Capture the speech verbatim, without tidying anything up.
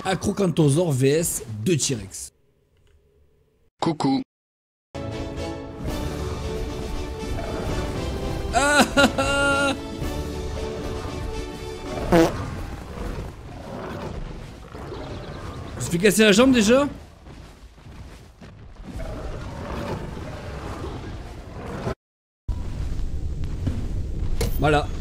Acrocanthosaure vs deux T-Rex. Coucou. Ah ah ah. Je me suis fait casser la jambe déjà. Voilà.